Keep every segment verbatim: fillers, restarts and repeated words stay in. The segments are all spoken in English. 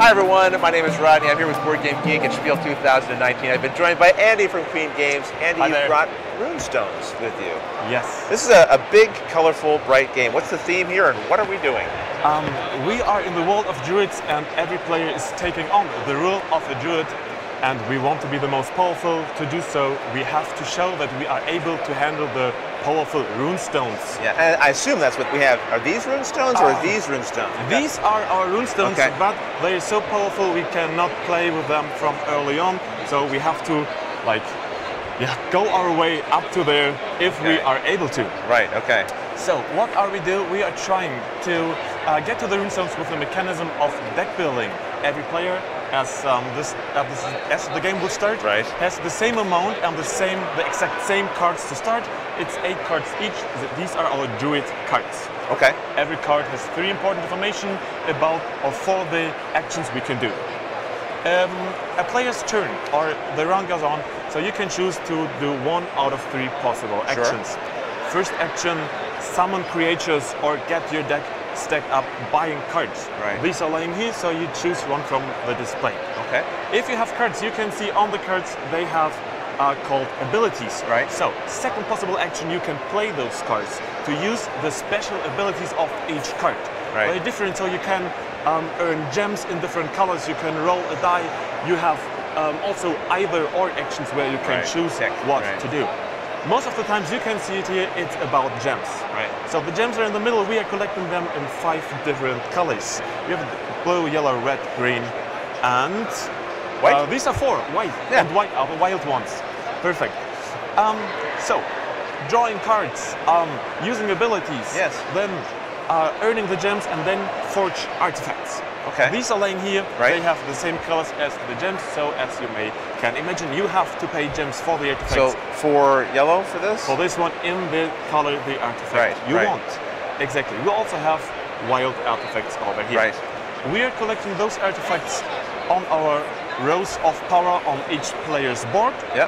Hi everyone, my name is Rodney. I'm here with Board Game Geek at Spiel two thousand nineteen. I've been joined by Andy from Queen Games. Andy, you brought Runestones with you. Yes. This is a, a big, colorful, bright game. What's the theme here and what are we doing? Um, we are in the world of druids and every player is taking on the role of a druid, and we want to be the most powerful. To do so, we have to show that we are able to handle the powerful runestones. Yeah, and I assume that's what we have. Are these runestones or Uh, are these runestones? These are our runestones, Okay. but they are so powerful we cannot play with them from early on. So we have to, like, yeah, go our way up to there if we Okay. are able to. Right, okay. So what are we doing? We are trying to uh, get to the runestones with the mechanism of deck building. Every player, as um, this, uh, this as the game will start, Right. has the same amount and the same, the exact same cards to start. It's eight cards each. These are our druid cards. Okay. Every card has three important information about or for the actions we can do. Um, a player's turn, or the round goes on, so you can choose to do one out of three possible Sure. actions. First action, summon creatures or get your deck stacked up buying cards. Right. These are lying here, so you choose one from the display. Okay. If you have cards, you can see on the cards they have uh, called abilities. Right. So, second possible action, you can play those cards to use the special abilities of each card. Right. Very different, so you can um, earn gems in different colors, you can roll a die, you have um, also either or actions where you can Right. choose Pick, what right. to do. Most of the times you can see it here, it's about gems. Right. So the gems are in the middle, we are collecting them in five different colors. We have blue, yellow, red, green, and White? Uh, these are four, white, Yeah. and white are the wild ones. Perfect. Um, so, drawing cards, um, using abilities, Yes. then uh, earning the gems, and then forge artifacts. Okay. These are laying here, Right. they have the same colors as the gems, so as you may can imagine, you have to pay gems for the artifacts. So for yellow for this? For this one, in the color, the artifact Right, you right. want. Exactly. We also have wild artifacts over here. Right. We are collecting those artifacts on our rows of power on each player's board, Yep.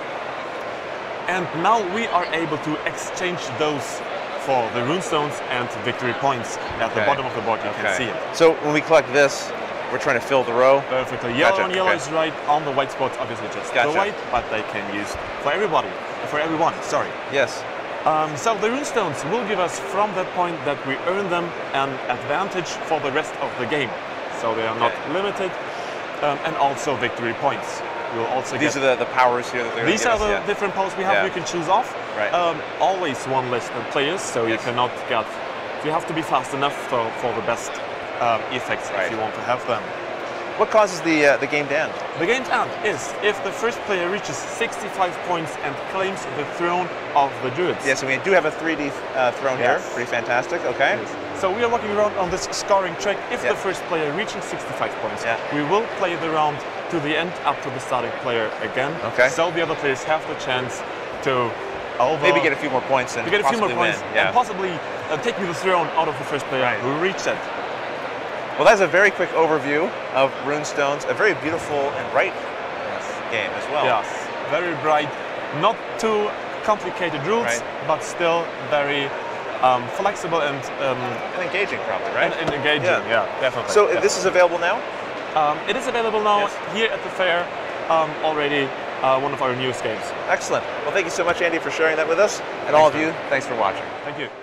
and now we are able to exchange those for the runestones and victory points. At the Okay. bottom of the board, you can see it. So when we collect this, we're trying to fill the row. Perfectly. Yellow Gotcha, and yellow okay. is right. On the white spots, obviously just Gotcha. the white, but they can use for everybody, for everyone. Sorry. Yes. Um, so the runestones will give us from that point that we earn them an advantage for the rest of the game. So they are not Okay. limited, um, and also victory points. You'll also These get. are the, the powers here that they're These gonna are give the us, yeah. different powers we have. Yeah. You can choose off. Right. Um, always one less than players, so you Yes. cannot get. You have to be fast enough for, for the best um, effects Right. if you want to have them. What causes the uh, the game to end? The game's end is if the first player reaches sixty-five points and claims the throne of the druids. Yes, and we do have a three D uh, throne here. Yes. Pretty fantastic. Okay. So we are walking around on this scoring track. If Yeah. the first player reaches sixty-five points, Yeah. we will play the round to the end up to the starting player again. Okay. So the other players have the chance to over Maybe get a few more points and to get a few more possibly points win. Yeah. and possibly uh, take the throne out of the first player Right. who reached it. Well, that's a very quick overview of Runestones. A very beautiful and bright game as well. Yes, very bright, not too complicated rules, Right. but still very um, flexible and, um, And engaging, probably, right? and, and engaging. Yeah. Yeah, definitely. So definitely. this is available now? Um, it is available now Yes. here at the fair, um, already uh, one of our newest games. Excellent. Well, thank you so much, Andy, for sharing that with us. And all of Thanks, you, thanks for watching. Thank you.